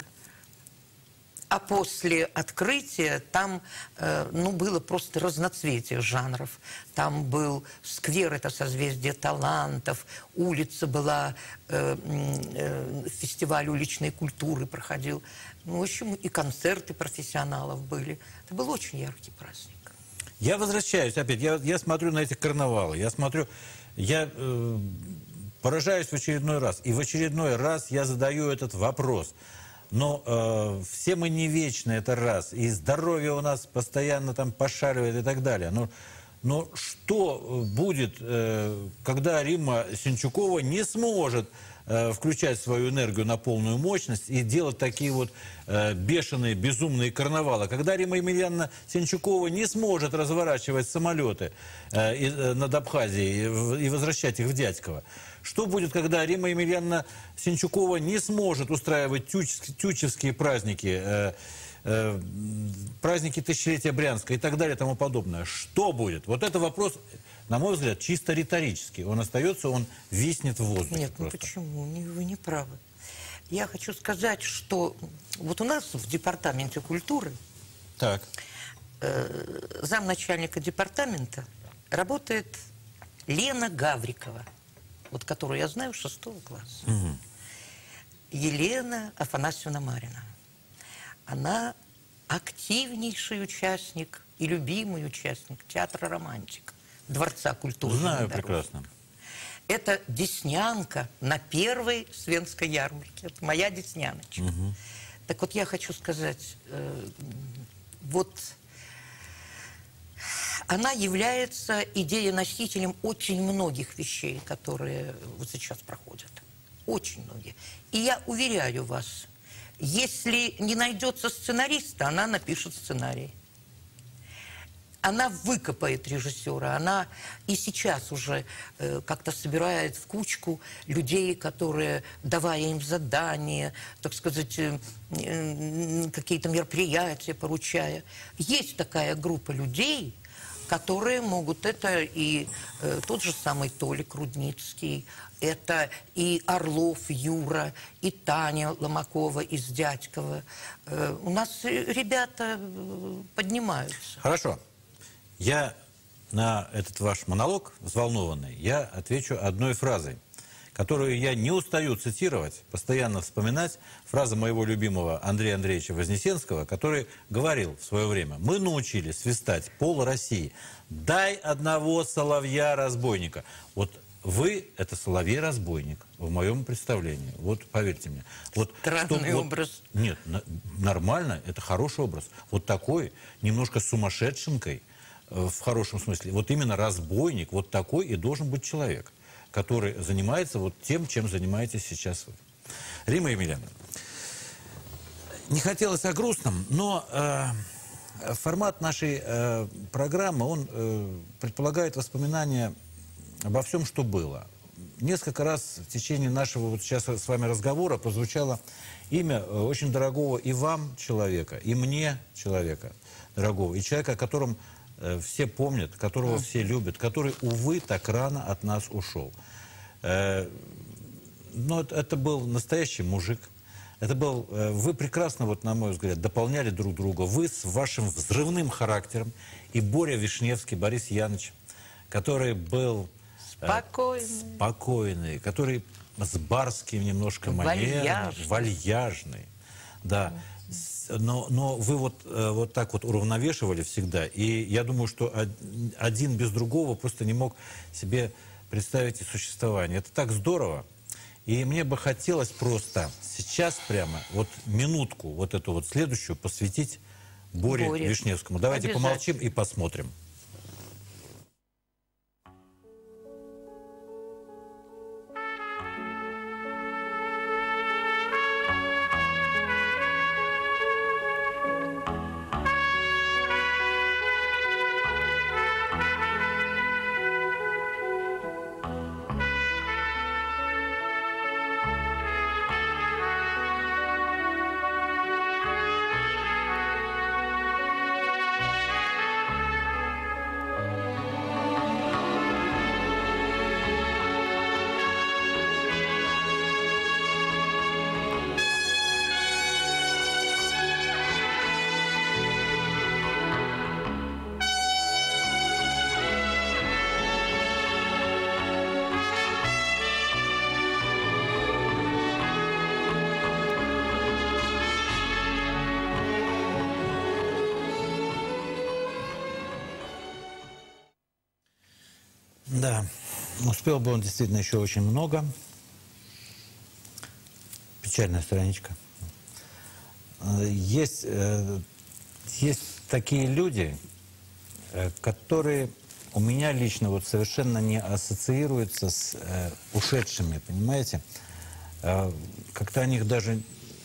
А после открытия там, э, ну, было просто разноцветие жанров. Там был сквер, это созвездие талантов, улица была, э, э, фестиваль уличной культуры проходил. Ну, в общем, и концерты профессионалов были. Это был очень яркий праздник. Я возвращаюсь опять. Я, я смотрю на эти карнавалы. Я смотрю, я э, поражаюсь в очередной раз. И в очередной раз я задаю этот вопрос. Но э, все мы не вечны, это раз. И здоровье у нас постоянно там пошаливает и так далее. Но, но что будет, э, когда Римма Синчукова не сможет э, включать свою энергию на полную мощность и делать такие вот э, бешеные, безумные карнавалы? Когда Римма Емельяновна Синчукова не сможет разворачивать самолеты э, и, э, над Абхазией и, и возвращать их в Дядьково? Что будет, когда Римма Емельяновна Синчукова не сможет устраивать тюч, тючевские праздники, э, э, праздники тысячелетия Брянска и так далее и тому подобное? Что будет? Вот это вопрос, на мой взгляд, чисто риторический. Он остается, он виснет в воздухе. Нет, ну просто. почему? Вы не правы. Я хочу сказать, что вот у нас в департаменте культуры так. э, замначальника департамента работает Лена Гаврикова. Вот которую я знаю с шестого класса. Угу. Елена Афанасьевна Марина. Она активнейший участник и любимый участник театра «Романтик», Дворца культуры. Знаю прекрасно. Это деснянка на первой Свенской ярмарке. Это моя десняночка. Угу. Так вот, я хочу сказать, э, вот... Она является идееносителем очень многих вещей, которые вот сейчас проходят. Очень многие. И я уверяю вас, если не найдется сценариста, она напишет сценарий. Она выкопает режиссера. Она и сейчас уже э, как-то собирает в кучку людей, которые, давая им задания, так сказать, э, э, какие-то мероприятия поручая. Есть такая группа людей, которые могут, это и э, тот же самый Толик Рудницкий, это и Орлов Юра, и Таня Ломакова из Дядькова. Э, у нас ребята поднимаются. Хорошо. Я на этот ваш монолог, взволнованный, я отвечу одной фразой, которую я не устаю цитировать, постоянно вспоминать, фраза моего любимого Андрея Андреевича Вознесенского, который говорил в свое время: мы научились свистать пол России, дай одного соловья-разбойника. Вот вы – это соловей-разбойник в моем представлении. Вот поверьте мне. Вот, странный что, образ. Вот, нет, нормально, это хороший образ. Вот такой, немножко сумасшедшенкой, в хорошем смысле. Вот именно разбойник, вот такой и должен быть человек, который занимается вот тем, чем занимаетесь сейчас вы. Римма Емельяновна, не хотелось о грустном, но э, формат нашей э, программы, он э, предполагает воспоминания обо всем, что было. Несколько раз в течение нашего вот сейчас с вами разговора прозвучало имя очень дорогого и вам человека, и мне человека дорогого, и человека, о котором э, все помнят, которого все любят, который, увы, так рано от нас ушел. Э, но это, это был настоящий мужик. Это был, э, вы прекрасно, вот, на мой взгляд, дополняли друг друга. Вы с вашим взрывным характером и Боря Вишневский, Борис Яныч, который был... Спокойный. Спокойный, который с барским немножко манером, Вальяжный. вальяжный, да. Но, но вы вот, вот так вот уравновешивали всегда, и я думаю, что один без другого просто не мог себе представить и существование. Это так здорово, и мне бы хотелось просто сейчас прямо вот минутку вот эту вот следующую посвятить Боре, Боре. Вишневскому. Давайте помолчим и посмотрим. Да, успел бы он действительно еще очень много. Печальная страничка. Есть, есть такие люди, которые у меня лично вот совершенно не ассоциируются с ушедшими, понимаете? Как-то о них даже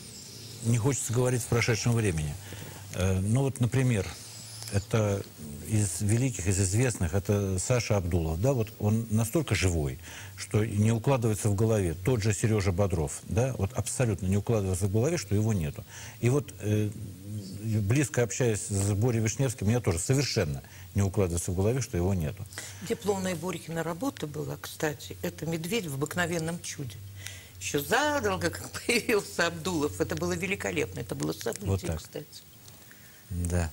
не хочется говорить в прошедшем времени. Ну вот, например, это из великих, из известных, это Саша Абдулов, да, вот он настолько живой, что не укладывается в голове. Тот же Сережа Бодров, да, вот абсолютно не укладывается в голове, что его нету. И вот э, близко общаясь с Борей Вишневским, у меня тоже совершенно не укладывается в голове, что его нету. Дипломная Борькина работа была, кстати, это «Медведь в обыкновенном чуде». Еще задолго, как появился Абдулов, это было великолепно, это было событие, вот так. Кстати. Да.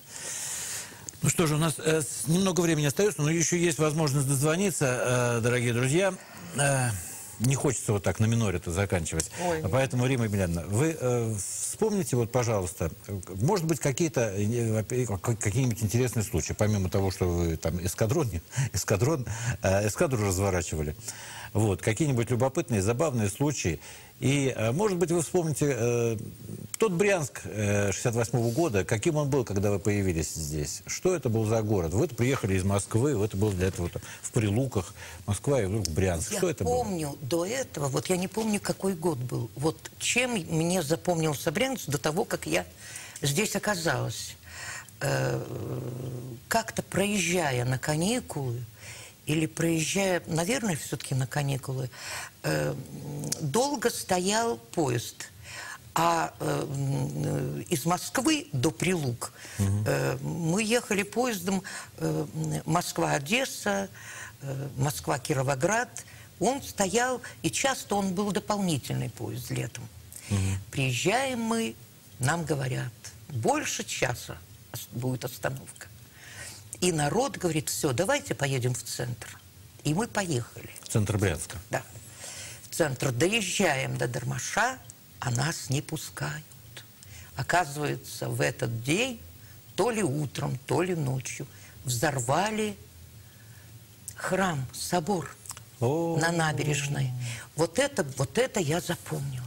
Ну что же, у нас э, немного времени остается, но еще есть возможность дозвониться, э, дорогие друзья. Э, не хочется вот так на миноре-то заканчивать. Ой, поэтому, Римма Емельяновна, вы э, вспомните, вот, пожалуйста, может быть, какие-то какие-нибудь интересные случаи, помимо того, что вы там эскадрон, эскадрон, э, эскадру разворачивали. Вот, какие-нибудь любопытные, забавные случаи. И, может быть, вы вспомните э, тот Брянск э, шестьдесят восьмого года, каким он был, когда вы появились здесь. Что это был за город? Вы приехали из Москвы, вы это было для этого вот, в Прилуках, Москва и вдруг Брянск. Я Что это помню было? До этого, вот я не помню, какой год был. Вот чем мне запомнился Брянск до того, как я здесь оказалась. Э, как-то проезжая на каникулы, или проезжая, наверное, все-таки на каникулы, э, долго стоял поезд. А э, из Москвы до Прилук угу. э, мы ехали поездом э, Москва-Одесса, э, Москва-Кировоград. Он стоял, и часто он был дополнительный поезд летом. Угу. Приезжаем мы, нам говорят, больше часа будет остановка. И народ говорит, все, давайте поедем в центр. И мы поехали. В центр Брянска? Да. В центр. Доезжаем до Дормаша, а нас не пускают. Оказывается, в этот день, то ли утром, то ли ночью, взорвали храм, собор О-о-о. на набережной. Вот это, вот это я запомнила.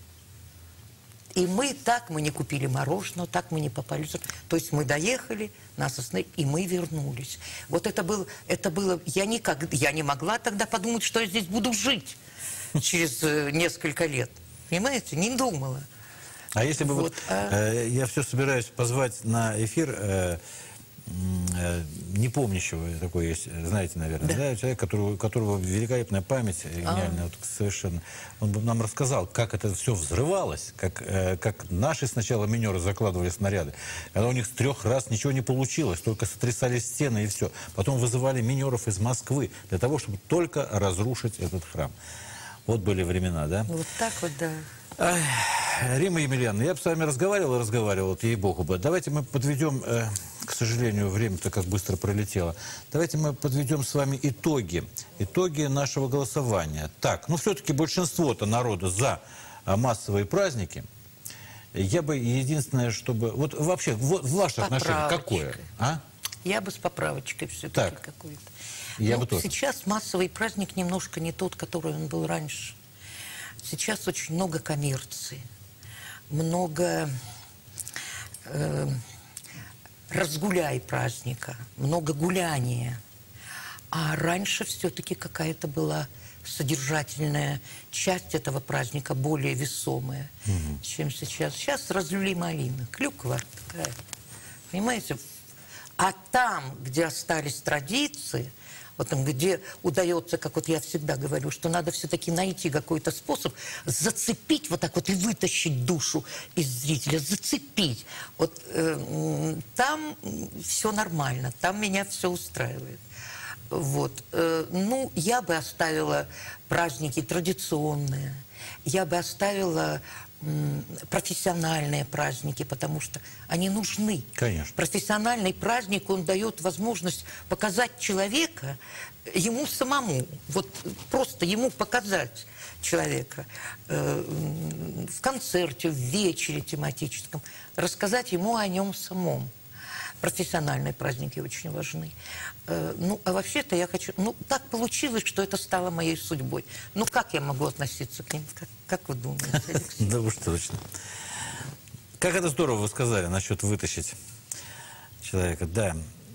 И мы так, мы не купили мороженого, так мы не попали. То есть мы доехали, нас остановили, и мы вернулись. Вот это было, это было, я никак, я не могла тогда подумать, что я здесь буду жить через э, несколько лет. Понимаете, не думала. А если бы вот, Вот, а- э, я все собираюсь позвать на эфир э, э, непомнящего, такой есть, знаете, наверное, да. Да, человек, которого, у которого великолепная память, гениальная, вот, совершенно. Он бы нам рассказал, как это все взрывалось, как, э, как наши сначала минеры закладывали снаряды, когда у них с трех раз ничего не получилось, только сотрясались стены и все. Потом вызывали минеров из Москвы для того, чтобы только разрушить этот храм. Вот были времена, да? Вот так вот, да. Ай, Римма Емельяновна, я бы с вами разговаривал и разговаривал, вот ей-богу бы. Давайте мы подведем, э, к сожалению, время-то как быстро пролетело. Давайте мы подведем с вами итоги. Итоги нашего голосования. Так, ну все-таки большинство-то народа за а, массовые праздники. Я бы единственное, чтобы... Вот вообще, вот ваше отношение какое? А? Я бы с поправочкой все-таки какой-то. Я ну, бы тоже. Сейчас массовый праздник немножко не тот, который он был раньше. Сейчас очень много коммерции, много э, разгуляй праздника, много гуляния. А раньше все-таки какая-то была содержательная часть этого праздника, более весомая, угу. чем сейчас. Сейчас разлюли малина, клюква такая, понимаете? А там, где остались традиции, вот там, где удается, как вот я всегда говорю, что надо все-таки найти какой-то способ зацепить вот так вот и вытащить душу из зрителя, зацепить. Вот э, там все нормально, там меня все устраивает. Вот. Э, ну, я бы оставила праздники традиционные, я бы оставила профессиональные праздники, потому что они нужны. Конечно. Профессиональный праздник, он дает возможность показать человека ему самому. Вот просто ему показать человека э, в концерте, в вечере тематическом, рассказать ему о нем самом. Профессиональные праздники очень важны. Э, ну, а вообще-то я хочу... Ну, так получилось, что это стало моей судьбой. Ну, как я могу относиться к ним? Как, как вы думаете, Алексей? Да уж точно. Как это здорово вы сказали насчет вытащить человека. Да.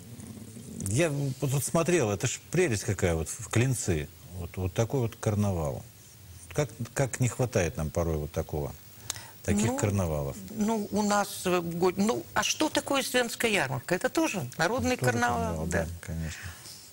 Я вот смотрел, это ж прелесть какая вот в Клинцы. Вот, вот такой вот карнавал. Как, как не хватает нам порой вот такого. Таких ну, карнавалов. Ну, у нас... Ну, а что такое Свенская ярмарка? Это тоже народный тоже карнавал. карнавал да. да, конечно.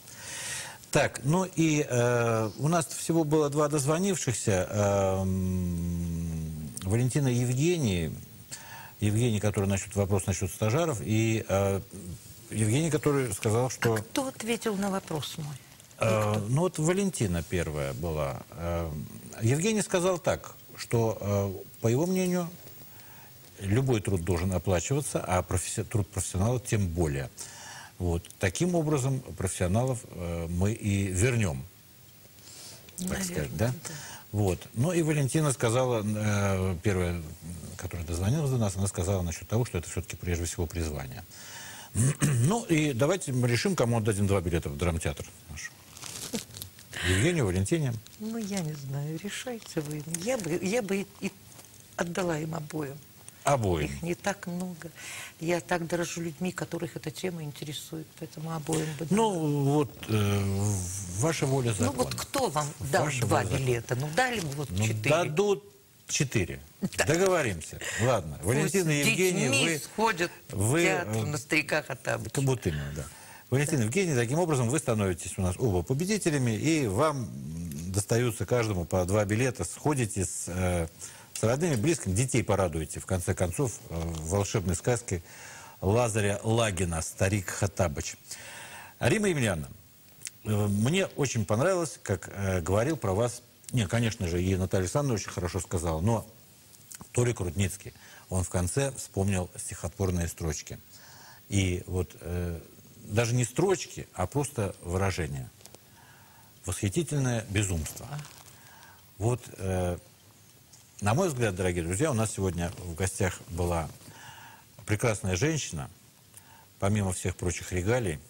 Так, ну и э, у нас всего было два дозвонившихся. Э, Валентина и Евгений. Евгений, который насчет вопрос насчет стажаров, и э, Евгений, который сказал, что... А кто ответил на вопрос мой? Э, ну, вот Валентина первая была. Э, Евгений сказал так, что, э, по его мнению, любой труд должен оплачиваться, а професси... труд профессионала тем более. Вот. Таким образом, профессионалов э, мы и вернем, так Наверное, сказать, да? да. Вот. Ну и Валентина сказала, э, первая, которая дозвонилась до нас, она сказала насчет того, что это все-таки прежде всего призвание. Ну и давайте мы решим, кому отдадим два билета в драмтеатр наш. Евгению, Валентине? Ну, я не знаю, решайте вы. Я бы, я бы и отдала им обоим. Обоим? Их не так много. Я так дорожу людьми, которых эта тема интересует, поэтому обоим бы дала. Ну, вот, э, ваша воля закона. Ну, вот кто вам дал ваша два билета? Ну, дали бы вот ну, четыре. Дадут четыре. Да. Договоримся. Ладно. Валентина и Евгений, вы... сходят вы, в театр на старика Хоттабыча. Вот именно, да. Валентина и Евгений, таким образом вы становитесь у нас оба победителями, и вам достаются каждому по два билета. Сходите с, э, с родными, близкими, детей порадуете, в конце концов, э, в волшебной сказке Лазаря Лагина «Старик Хоттабыч». Римма Емельяновна, э, мне очень понравилось, как э, говорил про вас, не, конечно же, и Наталья Александровна очень хорошо сказала, но Толик Рудницкий, он в конце вспомнил стихотворные строчки. И вот... Э, даже не строчки, а просто выражение. Восхитительное безумство. Вот, э, на мой взгляд, дорогие друзья, у нас сегодня в гостях была прекрасная женщина, помимо всех прочих регалий.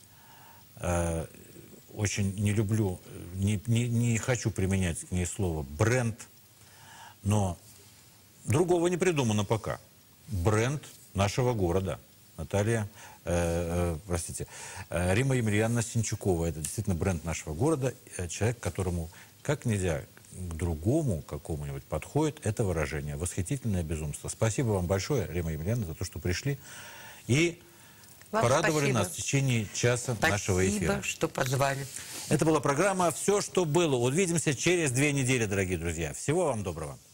Э, очень не люблю, не, не, не хочу применять к ней слово «бренд», но другого не придумано пока. Бренд нашего города. Наталья, э, э, простите, э, Римма Емельяновна Синчукова. Это действительно бренд нашего города. Человек, которому как нельзя к другому какому-нибудь подходит это выражение. Восхитительное безумство. Спасибо вам большое, Римма Емельяновна, за то, что пришли. И Вам порадовали спасибо. нас в течение часа Спасибо, нашего эфира. что позвали. Это была программа «Все, что было». Увидимся через две недели, дорогие друзья. Всего вам доброго.